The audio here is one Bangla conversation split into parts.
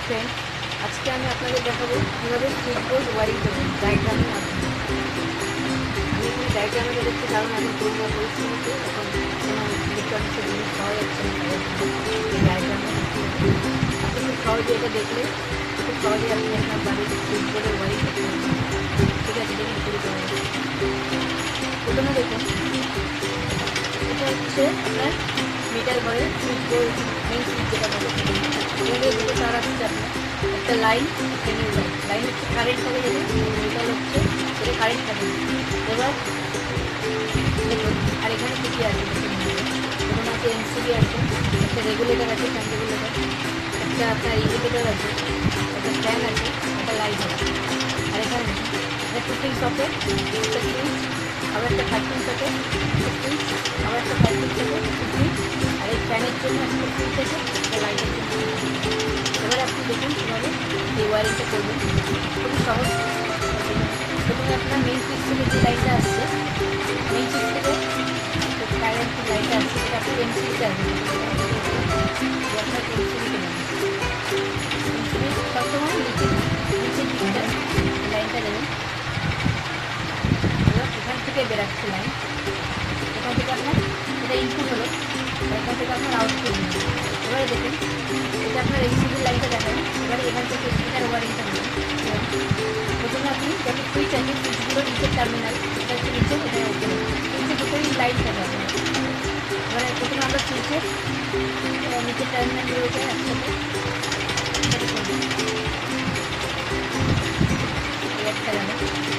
ফ্রেন্ড, আজকে আমি আপনাদের দেখাবো কীভাবে সুইচ বোর্ড ওয়ারিং করবেন ডায়াগ্রামের মাধ্যমে। আমি এখানে ডায়াগ্রামে দেখাচ্ছি কারণ এখন করোনা পরিস্থিতিতে এখন কোনো ইলেকট্রনিক্সের জিনিস পাওয়া যাচ্ছে না, এই ডায়াগ্রামে আপনি খুব সহজে এটা দেখলে খুব সহজে আপনি আপনার বাড়ির সুইচ বোর্ডের ওয়ারিং করতে পারবেন। ঠিক আছে, দেখুন শুরু করা যাবে। প্রথমে দেখুন, এটা হচ্ছে আপনার মিটার ঘরের সুইচ বোর্ড, মেইন সুইচ যেটা বলে। এখানে দুটো তার আসছে আপনার, একটা লাইন, ফ্যানের লাইন। লাইন হচ্ছে কারেন্ট হবে, যেটা মিটার হচ্ছে এটা কারেন্ট থাকে। এবার দেখুন, আর এখানে কী কী আছে দেখুন, আছে এমসিবি আছে, একটা রেগুলেটর আছে, ফ্যান রেগুলেটর, একটা আপনার ইন্ডিকেটর আছে, একটা ফ্যান আছে, একটা লাইট আছে। আর এখানে একটা কুকিং সকেট, একটা সুইচ, আবার একটা ফাইটিং সকেট, একটা সুইচ, আবার একটা ফাইটিং সকেট, সুইচ, আর এই ফ্যানের জন্য একটা সুইচ আছে, একটা লাইটের জন্য। এবার আপনি দেখুন কীভাবে এই ওয়ারিংটা করবেন, খুবই সহজ। প্রথমে আপনার মেইন সুইচ থেকে যে লাইনটা আসছে, মেইন সুইচ থেকে কারেন্ট লাইনটা আসছে, সেটা আপনি এমসিবিতে আসবে। আপনার এমসিবিতে নেবেন, এমসিবি সবসময় নিচের দিকটা লাইনটা দেবেন। এবার এখান থেকে বেরাচ্ছে লাইন, এখান থেকে আপনার এটা ইনপুট হলো, এখান থেকে আপনার আউটপুট নেবেন। এবারে দেখুন, এটা আপনার এমসিবির লাইনটা দেখাবেন। এবারে এখান থেকে এটার ওয়ারিংটা নেবেন। প্রথমে আপনি যত সুইচ আছে, সুইচগুলো নিচের টার্মিনাল, এটা হচ্ছে নিচে, এটা উপরে, নিচে দুটোই লাইন থাকে আপনার। এবারে প্রথমে আমরা সুইচের নিচের টার্মিনালগুলোকে একসাথে একটা গেল,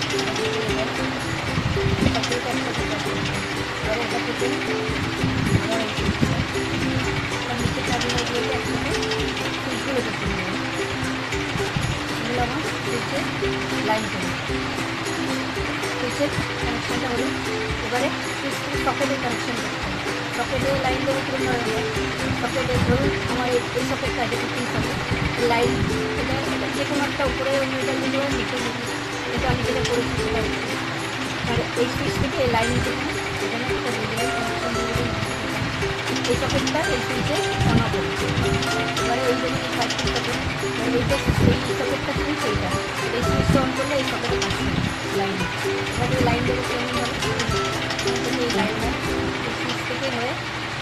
এবারে এটা থেকে আবার নিচের টার্মিনালগুলোকে একসাথে সুইচগুলো করতে হবে। এগুলো আমার সুইচের লাইন করে, সুইচের কানেকশানটা হলো। এবারে সুইচ থেকে সকেটের কানেকশান করতে হবে। সকেটের লাইন দেবো কীরকম ধরনের, সকেটে ধরুন আমার এই সকেটটা আছে, কুকিং সকেট, লাইন এটা যে কোনো একটা উপরে মিটার দিতে পারেন, নিচে এটা আমি যেটা করেছি সেটা হচ্ছে। আর এই সুইচ থেকে এই লাইন যেখানে, এখানে একটা রিলের কানেকশান দিয়ে দেবেন। এই সকেটটা এই সুইচে অন অফ হবে। এবারে এই জন্য এই ফাইভ সকেট, এইটা এই সকেটটা সুইচ, এইটা এই সুইচটা অন করলে এই সকেটে কাছে লাইন। এবার এই লাইন দেবো কেমনভাবে, এই লাইনটা এই সুইচ থেকে হয়ে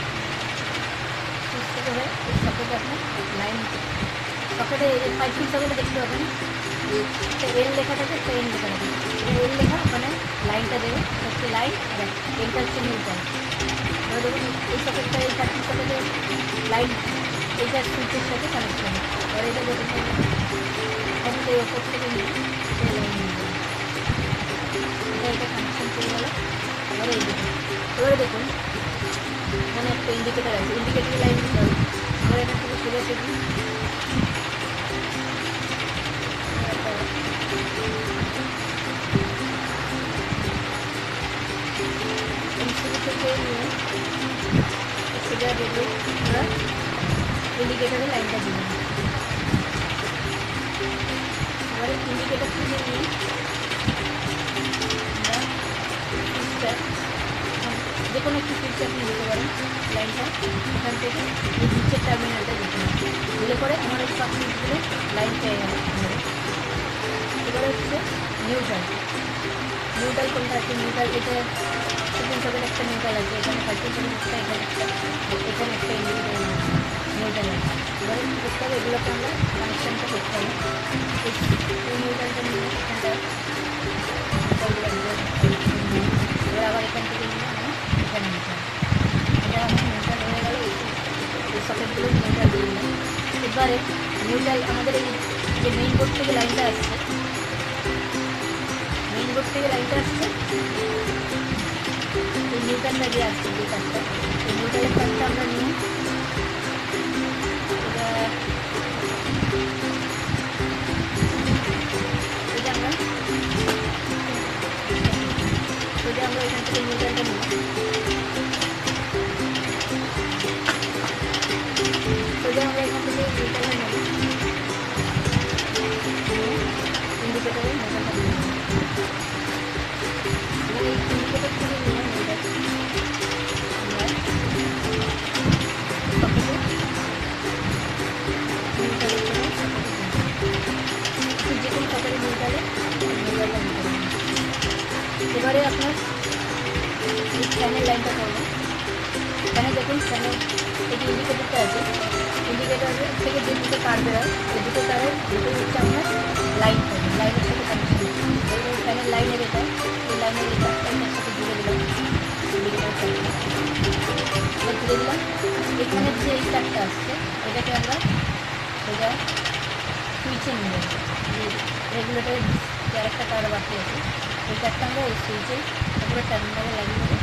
এই সকেটে আপনার লাইন, সকেটে পাইপিং সকেটে দেখতে পাবেন একটা এল লেখা থাকে, একটা এন লেখা থাকে। এটা এল লেখা, ওখানে লাইনটা দেবে, হচ্ছে লাইন, আর এনটা হচ্ছে নিউট্রাল। এবার দেখুন এই সকেটটা, এই পাইপিং সকেটে লাইন, এইটা সুইচের সাথে কানেক্ট হবে। এবার এটা দেখুন এখানে এই ওপর থেকে নিয়ে লাইন নিয়ে যাবে, এটা কানেকশন করে গেল। এবারে দেখুন এখানে একটা ইন্ডিকেটার আছে, ইন্ডিকেটারের লাইন দিতে হবে। আমরা এখান থেকে সোজা দেখি, এমসিবি থেকে নিয়ে সোজা দেখে আমরা ইন্ডিকেটারের লাইনটা দিলাম। এবারে ইন্ডিকেটার থেকে নিয়ে আমরা সুইচটা, যে কোনো একটি সুইচ আপনি দিতে পারেন লাইনটা, এখান থেকে এই নিচের টার্মিনালটা দিতে হবে। দিলে পরে আমার এই সব সুইচগুলো লাইন পেয়ে গেল। এবারে হচ্ছে নিউট্রাল, নিউট্রাল কোনটা আছে, নিউট্রাল এটা কুকিং সকেট একটা নিউট্রাল আছে, এখানে ফাইটিং সকেট একটা, এখানে একটা ইন্ডিকেটার নিউট্রাল আছে। এবারে কী করতে হবে, এগুলোকে আমরা কানেকশানটা করতে হবে। এই নিউট্রালটা নিয়ে এখানটা এবার আবার এখান থেকে নিয়ে আমরা এখানে নিতে হবে। এটা আমার নিউট্রাল হয়ে গেল, এই সকেটগুলো নিউট্রাল দিয়ে দিলাম। এবারে নিউট্রাল আমাদের এই যে মেইন বোর্ড থেকে লাইনটা আসছে, মেইন বোর্ড থেকে লাইনটা আসছে, এই নিউট্রালটা দিয়ে আসছে যে কাজটা, এই নিউট্রালের কাজটা আমরা নিয়ে এটা আমরা এখান থেকে নিউট্রালটা নিই, সোজা আমরা এখান থেকে নিউট্রালটা নেব, ইন্ডিকেটারে নিউট্রালটা নিয়ে এই ইন্ডিকেটার থেকে নিয়ে আমরা সকেটে নিউট্রালের জন্য এবারে আপনার এই ফ্যানের লাইনটা করবো। ফ্যানে দেখুন, ফ্যানের এই যে ইন্ডিকেটরটা আছে, ইন্ডিকেটর থেকে যে দুটো তার বেরোয়, এই দুটো তারের দুটো হচ্ছে আপনার লাইন থাকবে, লাইনের সাথে কানেকশন। এবার ফ্যানের লাইনের এটা, এই লাইনের এটা এটার সাথে জুড়ে দিলাম, ইন্ডিকেটর তারটা এবার জুড়ে দিলাম। এখানের যে এই তারটা আসছে এটাকে আমরা সোজা সুইচে নিয়ে যাবো। যে রেগুলেটরের যে আরেকটা তার বাকি আছে, এই তারটা আমরা এই সুইচে তারপরে টার্মিনালে লাগিয়ে দেবো।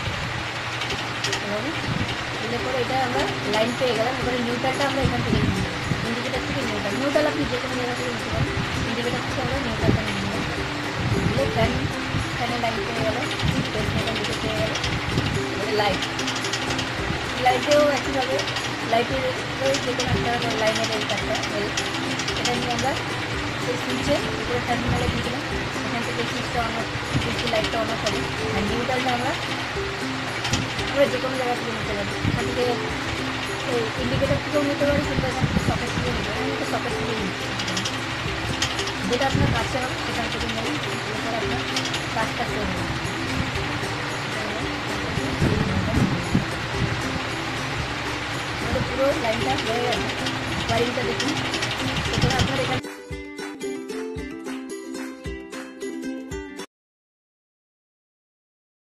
এবং দিলে পরে এটা আমরা লাইন পেয়ে গেলাম। এবারে নিউট্রালটা আমরা এখান থেকে নিয়ে নেব, ইন্ডিকেটার থেকে নিউট্রাল। নিউট্রাল আপনি যে কোনো জায়গা থেকে নিতে পারেন, ইন্ডিকেটার থেকে আমরা নিউট্রালটা নিয়ে নিলাম। দিলে ফ্যানে লাইন পেয়ে গেল, পেসমেকার দুটো পেয়ে গেল। এবারে লাইটেও একইভাবে, লাইটের যে কোনো একটা লাইনের এই তারটা এটা নিয়ে আমরা এই সুইচে উপরে টার্মিনালে দিয়ে দিলাম। এখান থেকে সুইচটা অন, সুইচের লাইটটা অন হবে। আর নিউট্রালটা আমরা যে কোনো জায়গা থেকে নিতে পারি। এখান থেকে এই ইন্ডিকেটার থেকেও নিতে পারি, কিংবা এখান থেকে সকেট থেকেও নিতে পারি। আমি তো সকেট থেকেই নিচ্ছি, যেটা আপনার কাছে হবে সেখান থেকে নেবেন। এরপর আপনার কাজটা করবেন। আমাদের পুরো লাইনটা হয়ে গেছে। ওয়ারিংটা দেখুন। এরপরে আপনার এখান